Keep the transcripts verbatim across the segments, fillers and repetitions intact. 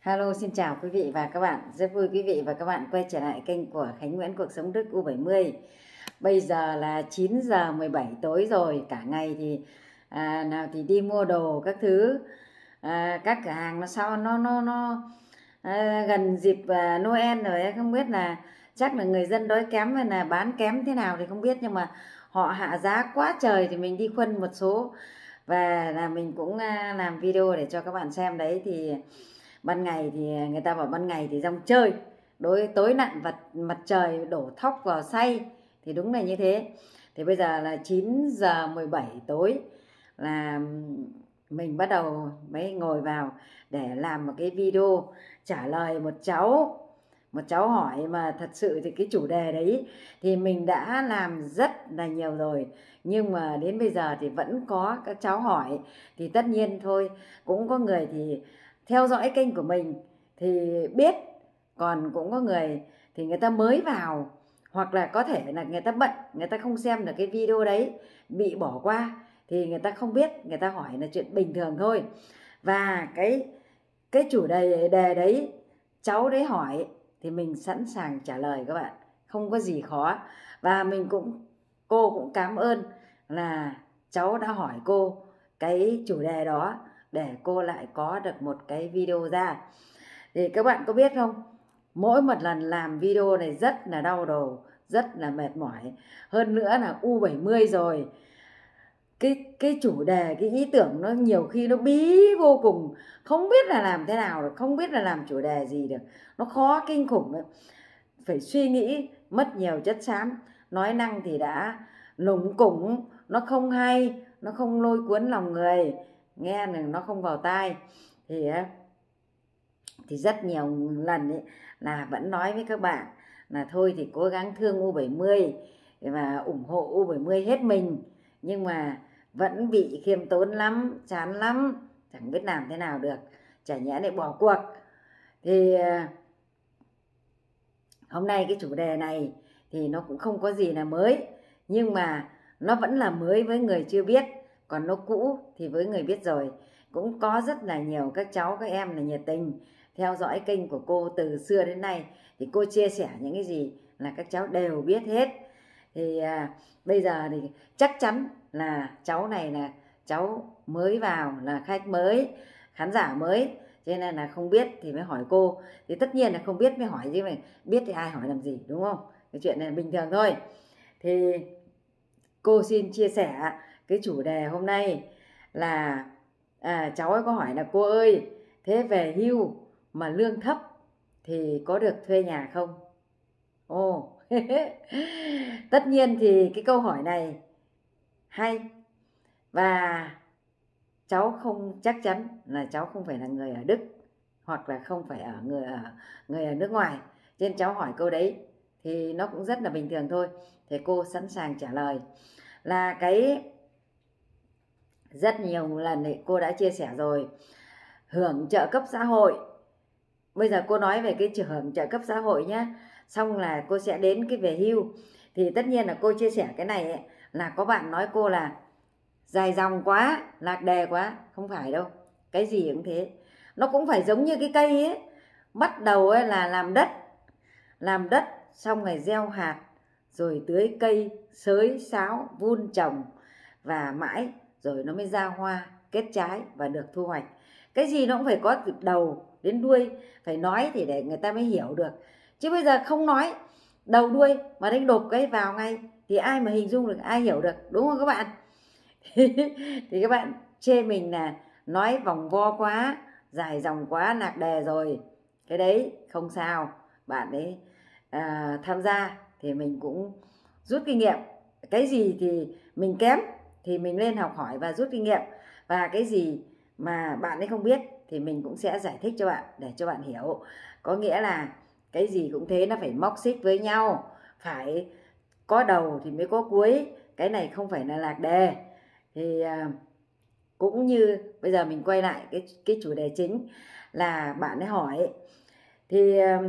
Hello, xin chào quý vị và các bạn. Rất vui quý vị và các bạn quay trở lại kênh của Khánh Nguyễn Cuộc Sống Đức U bảy mươi. Bây giờ là chín giờ mười bảy tối rồi, cả ngày thì à, nào thì đi mua đồ các thứ, à, các cửa hàng nó sao nó nó nó à, gần dịp à, Noel rồi, không biết là chắc là người dân đói kém hay là bán kém thế nào thì không biết, nhưng mà họ hạ giá quá trời thì mình đi khuân một số và là mình cũng à, làm video để cho các bạn xem đấy. Thì ban ngày thì người ta bảo ban ngày thì rong chơi, đối tối nặn vật mặt trời đổ thóc vào xay, thì đúng là như thế. Thì bây giờ là chín giờ mười bảy tối là mình bắt đầu mới ngồi vào để làm một cái video trả lời một cháu một cháu hỏi, mà thật sự thì cái chủ đề đấy thì mình đã làm rất là nhiều rồi, nhưng mà đến bây giờ thì vẫn có các cháu hỏi. Thì tất nhiên thôi, cũng có người thì theo dõi kênh của mình thì biết, còn cũng có người thì người ta mới vào, hoặc là có thể là người ta bận, người ta không xem được cái video đấy, bị bỏ qua, thì người ta không biết, người ta hỏi là chuyện bình thường thôi. Và cái cái chủ đề đề đấy cháu đấy hỏi thì mình sẵn sàng trả lời các bạn, không có gì khó. Và mình cũng cô cũng cảm ơn là cháu đã hỏi cô cái chủ đề đó để cô lại có được một cái video ra. Thì các bạn có biết không, mỗi một lần làm video này rất là đau đầu, rất là mệt mỏi. Hơn nữa là U bảy mươi rồi, cái cái chủ đề, cái ý tưởng nó nhiều khi nó bí vô cùng, không biết là làm thế nào được, không biết là làm chủ đề gì được, nó khó kinh khủng ấy. Phải suy nghĩ, mất nhiều chất xám, nói năng thì đã lủng củng, nó không hay, nó không lôi cuốn lòng người, nghe là nó không vào tai. Thì thì rất nhiều lần ấy là vẫn nói với các bạn là thôi thì cố gắng thương U bảy mươi và ủng hộ U bảy mươi hết mình, nhưng mà vẫn bị khiêm tốn lắm, chán lắm, chẳng biết làm thế nào được, chả nhẽ lại bỏ cuộc. Thì hôm nay cái chủ đề này thì nó cũng không có gì là mới, nhưng mà nó vẫn là mới với người chưa biết, còn nó cũ thì với người biết rồi. Cũng có rất là nhiều các cháu, các em là nhiệt tình theo dõi kênh của cô từ xưa đến nay, thì cô chia sẻ những cái gì là các cháu đều biết hết. Thì à, bây giờ thì chắc chắn là cháu này là cháu mới vào, là khách mới, khán giả mới, cho nên là không biết thì mới hỏi cô. Thì tất nhiên là không biết mới hỏi, chứ mà biết thì ai hỏi làm gì, đúng không? Cái chuyện này bình thường thôi. Thì cô xin chia sẻ cái chủ đề hôm nay là à, cháu ấy có hỏi là cô ơi, thế về hưu mà lương thấp thì có được thuê nhà không? Ồ, tất nhiên thì cái câu hỏi này hay, và cháu không chắc chắn là cháu không phải là người ở Đức, hoặc là không phải ở người ở người ở nước ngoài, cho nên cháu hỏi câu đấy thì nó cũng rất là bình thường thôi. Thì cô sẵn sàng trả lời. Là cái rất nhiều lần thì cô đã chia sẻ rồi, hưởng trợ cấp xã hội. Bây giờ cô nói về cái hưởng trợ cấp xã hội nhé, xong là cô sẽ đến cái về hưu. Thì tất nhiên là cô chia sẻ cái này ấy, là có bạn nói cô là dài dòng quá, lạc đề quá. Không phải đâu, cái gì cũng thế, nó cũng phải giống như cái cây ấy. Bắt đầu ấy là làm đất, làm đất xong rồi gieo hạt, rồi tưới cây, xới sáo, vun trồng, và mãi rồi nó mới ra hoa, kết trái và được thu hoạch. Cái gì nó cũng phải có từ đầu đến đuôi, phải nói thì để người ta mới hiểu được. Chứ bây giờ không nói đầu đuôi mà đánh đột cái vào ngay thì ai mà hình dung được, ai hiểu được, đúng không các bạn? Thì các bạn chê mình là nói vòng vo quá, dài dòng quá, lạc đề rồi. Cái đấy không sao, bạn ấy à, tham gia thì mình cũng rút kinh nghiệm. Cái gì thì mình kém thì mình lên học hỏi và rút kinh nghiệm, và cái gì mà bạn ấy không biết thì mình cũng sẽ giải thích cho bạn để cho bạn hiểu. Có nghĩa là cái gì cũng thế, nó phải móc xích với nhau, phải có đầu thì mới có cuối, cái này không phải là lạc đề. Thì à, cũng như bây giờ mình quay lại cái cái chủ đề chính là bạn ấy hỏi. Thì à,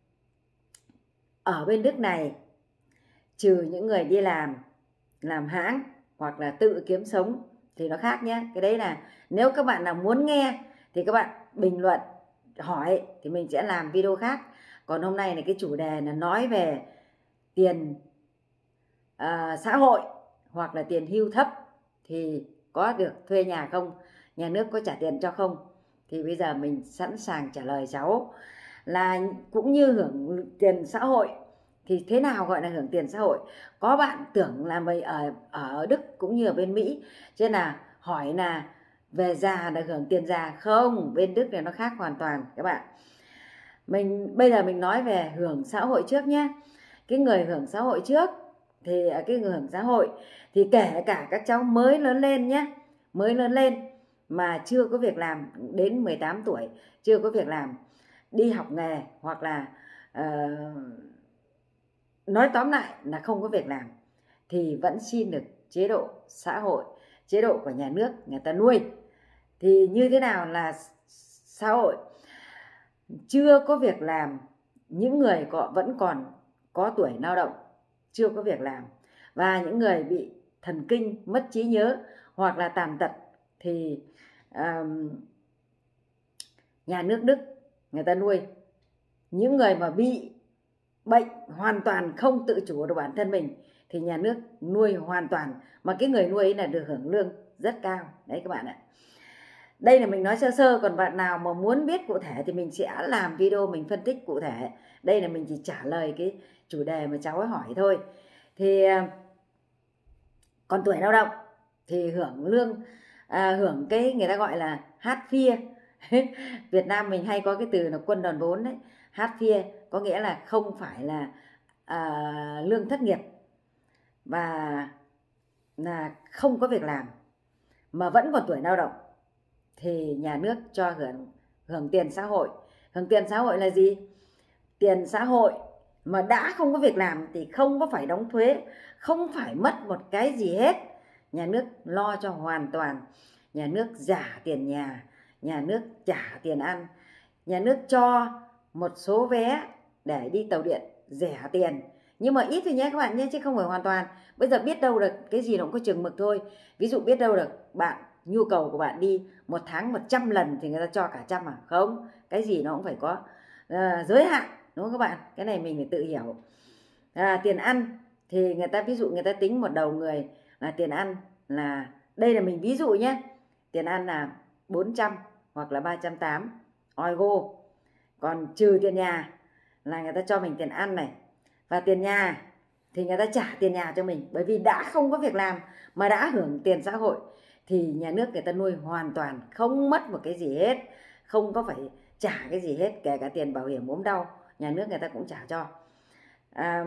ở bên Đức này, trừ những người đi làm làm hãng hoặc là tự kiếm sống thì nó khác nhé. Cái đấy là nếu các bạn nào muốn nghe thì các bạn bình luận hỏi thì mình sẽ làm video khác. Còn hôm nay là cái chủ đề là nói về tiền uh, xã hội hoặc là tiền hưu thấp thì có được thuê nhà không, nhà nước có trả tiền cho không. Thì bây giờ mình sẵn sàng trả lời cháu là cũng như hưởng tiền xã hội. Thì thế nào gọi là hưởng tiền xã hội? Có bạn tưởng là mình ở ở Đức cũng như ở bên Mỹ, cho nên là hỏi là về già là hưởng tiền già. Không, bên Đức này nó khác hoàn toàn các bạn. Mình bây giờ mình nói về hưởng xã hội trước nhé. Cái người hưởng xã hội trước thì cái người hưởng xã hội thì kể cả các cháu mới lớn lên nhé, mới lớn lên mà chưa có việc làm, đến mười tám tuổi chưa có việc làm, đi học nghề hoặc là uh, nói tóm lại là không có việc làm thì vẫn xin được chế độ xã hội, chế độ của nhà nước người ta nuôi. Thì như thế nào là xã hội? Chưa có việc làm, những người có, vẫn còn có tuổi lao động, chưa có việc làm, và những người bị thần kinh, mất trí nhớ hoặc là tàn tật thì um, nhà nước Đức người ta nuôi. Những người mà bị bệnh hoàn toàn không tự chủ được bản thân mình thì nhà nước nuôi hoàn toàn, mà cái người nuôi ấy là được hưởng lương rất cao đấy các bạn ạ. Đây là mình nói sơ sơ, còn bạn nào mà muốn biết cụ thể thì mình sẽ làm video mình phân tích cụ thể. Đây là mình chỉ trả lời cái chủ đề mà cháu ấy hỏi thôi. Thì còn tuổi lao động thì hưởng lương à, hưởng cái người ta gọi là hát phia. Việt Nam mình hay có cái từ là quân đòn vốn đấy. Hát phia có nghĩa là không phải là à, lương thất nghiệp và là không có việc làm mà vẫn còn tuổi lao động thì nhà nước cho hưởng hưởng tiền xã hội. Hưởng tiền xã hội là gì? Tiền xã hội mà đã không có việc làm thì không có phải đóng thuế, không phải mất một cái gì hết. Nhà nước lo cho hoàn toàn. Nhà nước trả tiền nhà, nhà nước trả tiền ăn, nhà nước cho một số vé để đi tàu điện rẻ tiền, nhưng mà ít thôi nhé các bạn nhé, chứ không phải hoàn toàn. Bây giờ biết đâu được, cái gì nó cũng có chừng mực thôi. Ví dụ biết đâu được bạn nhu cầu của bạn đi một tháng một trăm lần thì người ta cho cả trăm à? Không, cái gì nó cũng phải có uh, giới hạn, đúng không các bạn? Cái này mình phải tự hiểu. À, tiền ăn thì người ta ví dụ người ta tính một đầu người là tiền ăn là, đây là mình ví dụ nhé, tiền ăn là bốn trăm hoặc là ba trăm tám mươi euro. Còn trừ tiền nhà là người ta cho mình tiền ăn này, và tiền nhà thì người ta trả tiền nhà cho mình, bởi vì đã không có việc làm mà đã hưởng tiền xã hội thì nhà nước người ta nuôi hoàn toàn, không mất một cái gì hết, không có phải trả cái gì hết, kể cả tiền bảo hiểm ốm đau nhà nước người ta cũng trả cho. À,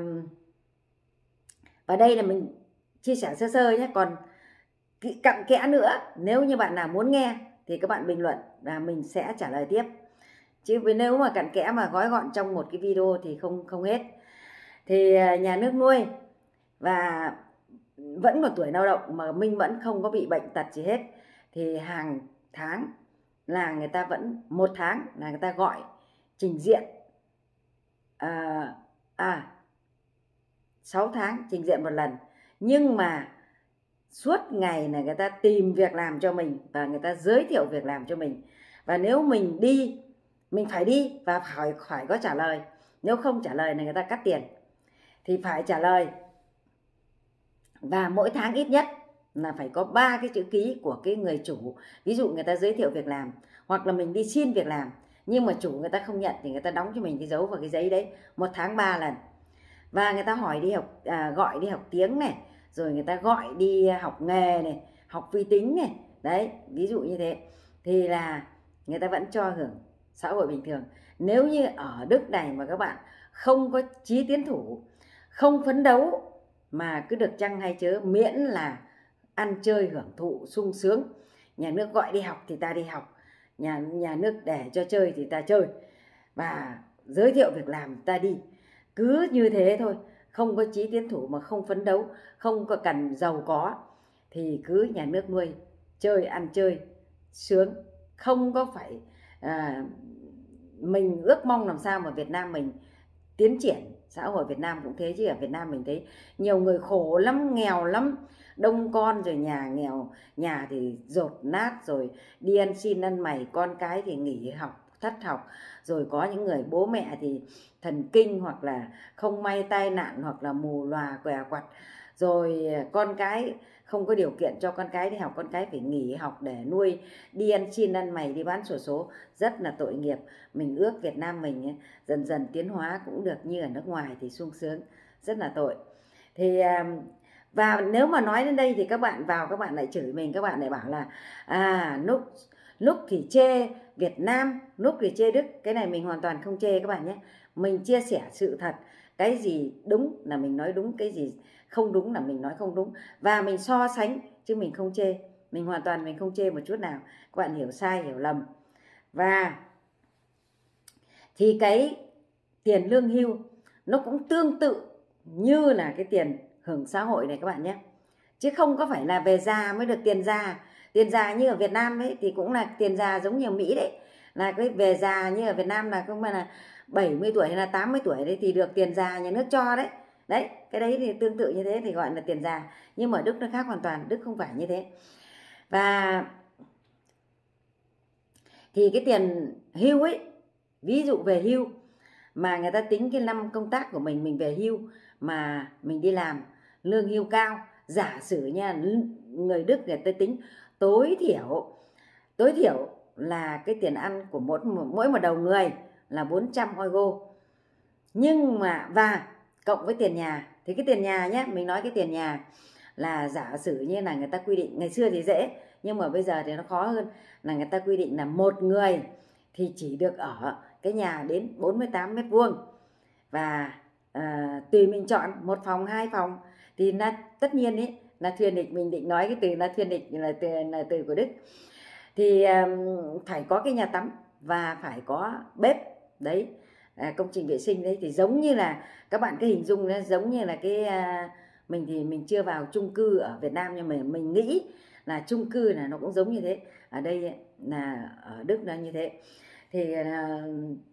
và đây là mình chia sẻ sơ sơ nhé. Còn cặn kẽ nữa, nếu như bạn nào muốn nghe thì các bạn bình luận và mình sẽ trả lời tiếp. Chứ nếu mà cặn kẽ mà gói gọn trong một cái video thì không không hết. Thì nhà nước nuôi và vẫn còn tuổi lao động mà mình vẫn không có bị bệnh tật gì hết thì hàng tháng là người ta vẫn, một tháng là người ta gọi trình diện à, à sáu tháng trình diện một lần, nhưng mà suốt ngày là người ta tìm việc làm cho mình và người ta giới thiệu việc làm cho mình. Và nếu mình đi, mình phải đi và phải phải có trả lời, nếu không trả lời là người ta cắt tiền, thì phải trả lời. Và mỗi tháng ít nhất là phải có ba cái chữ ký của cái người chủ. Ví dụ người ta giới thiệu việc làm hoặc là mình đi xin việc làm nhưng mà chủ người ta không nhận thì người ta đóng cho mình cái dấu vào cái giấy đấy, một tháng ba lần. Và người ta hỏi đi học à, gọi đi học tiếng này, rồi người ta gọi đi học nghề này, học vi tính này, đấy ví dụ như thế, thì là người ta vẫn cho hưởng xã hội bình thường. Nếu như ở Đức này mà các bạn không có chí tiến thủ, không phấn đấu mà cứ được chăng hay chớ, miễn là ăn chơi hưởng thụ sung sướng, nhà nước gọi đi học thì ta đi học, nhà nhà nước để cho chơi thì ta chơi, và giới thiệu việc làm ta đi, cứ như thế thôi, không có chí tiến thủ mà không phấn đấu, không có cần giàu có thì cứ nhà nước nuôi, chơi ăn chơi sướng, không có phải à, mình ước mong làm sao mà Việt Nam mình tiến triển. Xã hội Việt Nam cũng thế chứ, ở Việt Nam mình thấy nhiều người khổ lắm, nghèo lắm, đông con, rồi nhà nghèo, nhà thì dột nát, rồi đi ăn xin ăn mày, con cái thì nghỉ học thất học, rồi có những người bố mẹ thì thần kinh hoặc là không may tai nạn hoặc là mù lòa què quặt, rồi con cái không có điều kiện cho con cái đi học, con cái phải nghỉ học để nuôi, đi ăn xin ăn mày, đi bán xổ số, rất là tội nghiệp. Mình ước Việt Nam mình ấy, dần dần tiến hóa cũng được như ở nước ngoài thì sung sướng, rất là tội. Thì và nếu mà nói đến đây thì các bạn vào các bạn lại chửi mình, các bạn lại bảo là à lúc lúc thì chê Việt Nam, lúc thì chê Đức. Cái này mình hoàn toàn không chê các bạn nhé. Mình chia sẻ sự thật, cái gì đúng là mình nói đúng, cái gì không đúng là mình nói không đúng, và mình so sánh chứ mình không chê. Mình hoàn toàn mình không chê một chút nào, các bạn hiểu sai hiểu lầm. Và thì cái tiền lương hưu nó cũng tương tự như là cái tiền hưởng xã hội này các bạn nhé, chứ không có phải là về già mới được tiền già. Tiền già như ở Việt Nam ấy thì cũng là tiền già giống như ở Mỹ đấy, là cái về già như ở Việt Nam là không phải là bảy mươi tuổi hay là tám mươi tuổi đấy thì được tiền già nhà nước cho đấy. Đấy, cái đấy thì tương tự như thế thì gọi là tiền già. Nhưng mà ở Đức nó khác hoàn toàn, Đức không phải như thế. Và thì cái tiền hưu ấy, ví dụ về hưu mà người ta tính cái năm công tác của mình, mình về hưu mà mình đi làm lương hưu cao, giả sử nha, người Đức người ta tính tối thiểu tối thiểu là cái tiền ăn của mỗi mỗi một đầu người là bốn trăm euro. Nhưng mà và cộng với tiền nhà, thì cái tiền nhà nhé, mình nói cái tiền nhà là giả sử như là người ta quy định, ngày xưa thì dễ nhưng mà bây giờ thì nó khó hơn, là người ta quy định là một người thì chỉ được ở cái nhà đến bốn mươi tám mét vuông, và à, tùy mình chọn một phòng hai phòng. Thì là tất nhiên ấy là thuyền địch, mình định nói cái từ là thuyền địch là từ là từ của Đức, thì um, phải có cái nhà tắm và phải có bếp đấy, à, công trình vệ sinh đấy. Thì giống như là các bạn cứ hình dung nó giống như là cái à, mình thì mình chưa vào chung cư ở Việt Nam nhưng mà mình nghĩ là chung cư là nó cũng giống như thế. Ở đây là ở Đức là như thế. Thì à,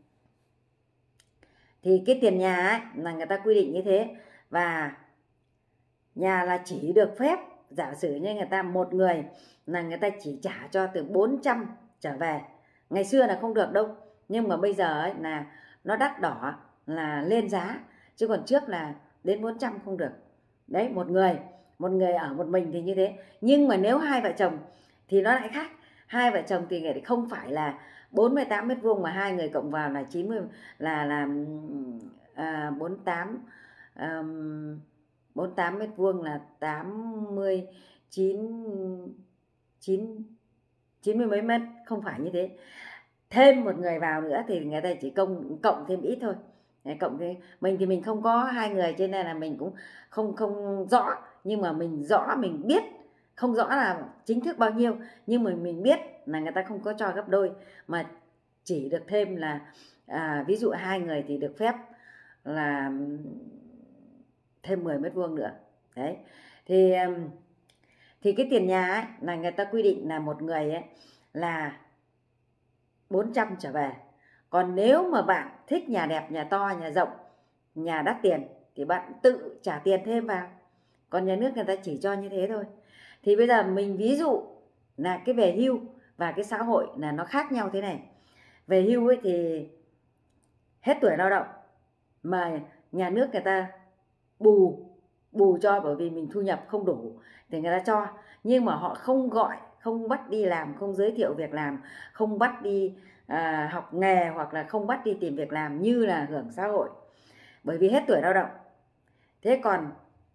thì cái tiền nhà ấy, là người ta quy định như thế, và nhà là chỉ được phép, giả sử như người ta một người là người ta chỉ trả cho từ bốn trăm trở về. Ngày xưa là không được đâu, nhưng mà bây giờ ấy là nó đắt đỏ, là lên giá, chứ còn trước là đến bốn trăm không được. Đấy, một người một người ở một mình thì như thế. Nhưng mà nếu hai vợ chồng thì nó lại khác. Hai vợ chồng thì người không phải là bốn mươi tám mét vuông mà hai người cộng vào là chín mươi, là là à, bốn mươi tám um, bốn mươi tám mét vuông là tám mươi chín chín chín mươi mấy mét, không phải như thế. Thêm một người vào nữa thì người ta chỉ công cộng thêm ít thôi. Cộng thêm mình thì mình không có hai người cho nên là mình cũng không không rõ, nhưng mà mình rõ, mình biết, không rõ là chính thức bao nhiêu, nhưng mà mình biết là người ta không có cho gấp đôi mà chỉ được thêm là à, ví dụ hai người thì được phép là thêm mười mét vuông nữa. Đấy, thì thì cái tiền nhà ấy, là người ta quy định là một người ấy, là bốn trăm trở về. Còn nếu mà bạn thích nhà đẹp, nhà to, nhà rộng, nhà đắt tiền thì bạn tự trả tiền thêm vào. Còn nhà nước người ta chỉ cho như thế thôi. Thì bây giờ mình ví dụ là cái về hưu và cái xã hội là nó khác nhau thế này. Về hưu ấy thì hết tuổi lao động mà nhà nước người ta bù bù cho, bởi vì mình thu nhập không đủ thì người ta cho, nhưng mà họ không gọi, không bắt đi làm, không giới thiệu việc làm, không bắt đi à, học nghề, hoặc là không bắt đi tìm việc làm như là hưởng xã hội, bởi vì hết tuổi lao động. Thế còn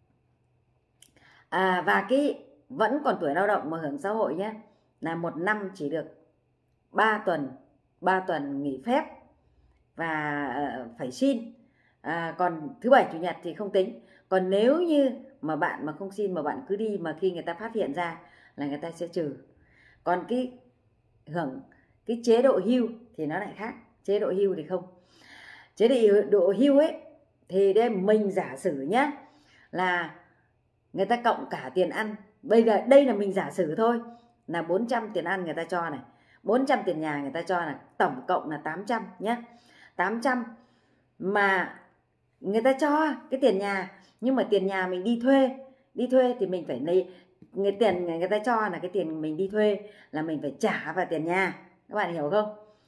à, và cái vẫn còn tuổi lao động mà hưởng xã hội nhé, là một năm chỉ được ba tuần ba tuần nghỉ phép và uh, phải xin. À, còn thứ bảy chủ nhật thì không tính. Còn nếu như mà bạn mà không xin mà bạn cứ đi, mà khi người ta phát hiện ra là người ta sẽ trừ. Còn cái hưởng cái chế độ hưu thì nó lại khác. Chế độ hưu thì không. Chế độ hưu ấy thì đây mình giả sử nhá, là người ta cộng cả tiền ăn. Bây giờ đây là mình giả sử thôi, là bốn trăm tiền ăn người ta cho này, bốn trăm tiền nhà người ta cho là tổng cộng là tám trăm nhé. tám trăm mà người ta cho cái tiền nhà, nhưng mà tiền nhà mình đi thuê, đi thuê thì mình phải lấy người tiền người ta cho là cái tiền mình đi thuê là mình phải trả vào tiền nhà, các bạn hiểu không?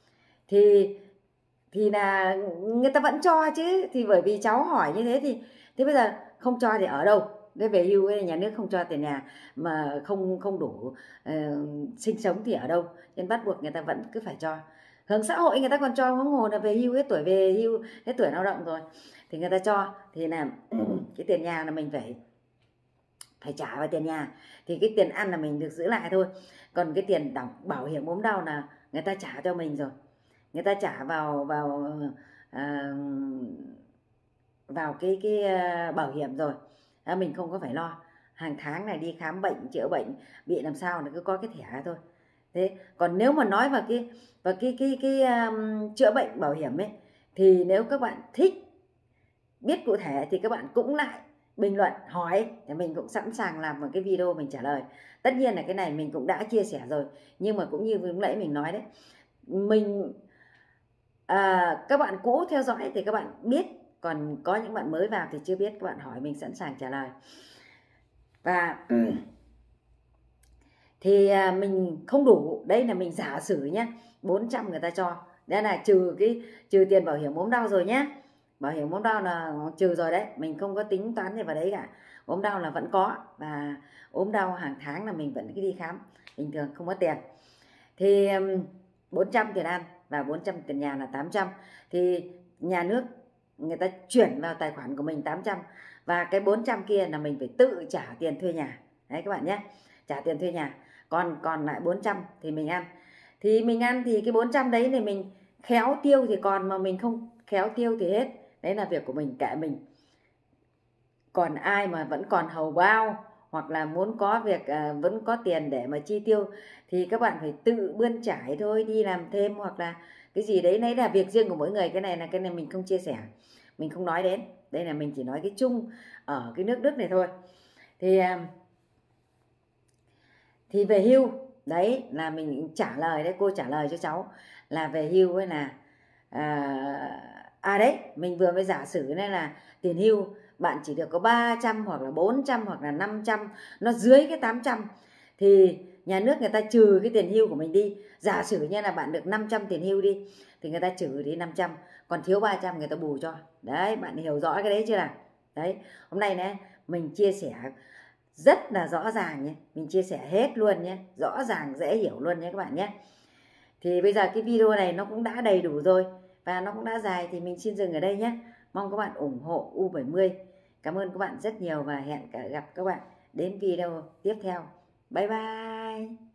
thì thì là người ta vẫn cho chứ. Thì bởi vì cháu hỏi như thế thì thế bây giờ không cho thì ở đâu? Thế về hưu ấy, nhà nước không cho tiền nhà mà không không đủ uh, sinh sống thì ở đâu? Nên bắt buộc người ta vẫn cứ phải cho. Hướng xã hội người ta còn cho, huống hồ là về hưu, hết tuổi về hưu, hết tuổi lao động rồi thì người ta cho. Thì là cái tiền nhà là mình phải phải trả vào tiền nhà, thì cái tiền ăn là mình được giữ lại thôi. Còn cái tiền đóng bảo hiểm ốm đau là người ta trả cho mình rồi, người ta trả vào vào à, vào cái cái bảo hiểm rồi, à, mình không có phải lo. Hàng tháng này đi khám bệnh chữa bệnh bị làm sao là cứ có cái thẻ thôi. Thế còn nếu mà nói vào cái vào cái cái cái, cái um, chữa bệnh bảo hiểm ấy, thì nếu các bạn thích biết cụ thể thì các bạn cũng lại bình luận hỏi, thì mình cũng sẵn sàng làm một cái video mình trả lời. Tất nhiên là cái này mình cũng đã chia sẻ rồi, nhưng mà cũng như lúc nãy mình nói đấy, mình à, các bạn cũ theo dõi thì các bạn biết, còn có những bạn mới vào thì chưa biết, các bạn hỏi mình sẵn sàng trả lời. Và thì à, mình không đủ, đây là mình giả sử nhé, bốn trăm người ta cho, đây là trừ cái trừ tiền bảo hiểm ốm đau rồi nhé. Bảo hiểm ốm đau là trừ rồi đấy, mình không có tính toán gì vào đấy cả. Ốm đau là vẫn có, và ốm đau hàng tháng là mình vẫn cứ đi khám bình thường, không có tiền. Thì bốn trăm tiền ăn và bốn trăm tiền nhà là tám trăm. Thì nhà nước người ta chuyển vào tài khoản của mình tám trăm, và cái bốn trăm kia là mình phải tự trả tiền thuê nhà. Đấy các bạn nhé, trả tiền thuê nhà. Còn còn lại bốn trăm thì mình ăn. Thì mình ăn thì cái bốn trăm đấy thì mình khéo tiêu thì còn, mà mình không khéo tiêu thì hết. Đấy là việc của mình, kệ mình. Còn ai mà vẫn còn hầu bao hoặc là muốn có việc à, vẫn có tiền để mà chi tiêu thì các bạn phải tự bươn trải thôi, đi làm thêm hoặc là cái gì đấy, đấy là việc riêng của mỗi người. Cái này là cái này mình không chia sẻ, mình không nói đến. Đây là mình chỉ nói cái chung ở cái nước Đức này thôi. Thì thì về hưu đấy là mình trả lời đấy, cô trả lời cho cháu là về hưu ấy là à, à đấy mình vừa mới giả sử này là tiền hưu bạn chỉ được có ba trăm hoặc là bốn trăm hoặc là năm trăm, nó dưới cái tám trăm thì nhà nước người ta trừ cái tiền hưu của mình đi. Giả sử như là bạn được năm trăm tiền hưu đi thì người ta trừ đi năm trăm, còn thiếu ba trăm người ta bù cho. Đấy, bạn hiểu rõ cái đấy chưa nào? Đấy, hôm nay này mình chia sẻ rất là rõ ràng nhé, mình chia sẻ hết luôn nhé, rõ ràng dễ hiểu luôn nhé các bạn nhé. Thì bây giờ cái video này nó cũng đã đầy đủ rồi và nó cũng đã dài, thì mình xin dừng ở đây nhé. Mong các bạn ủng hộ U bảy mươi. Cảm ơn các bạn rất nhiều và hẹn gặp các bạn đến video tiếp theo. Bye bye.